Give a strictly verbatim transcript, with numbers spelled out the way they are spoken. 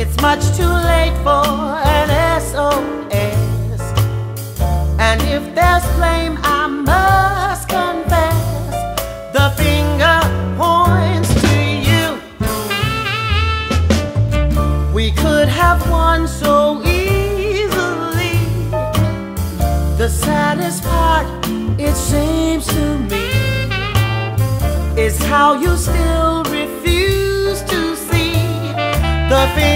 it's much too late for an S O S. And if there's blame, I must confess, the finger points to you. We could have won so easily. The saddest part, it seems to me, is how you still refuse to see the thing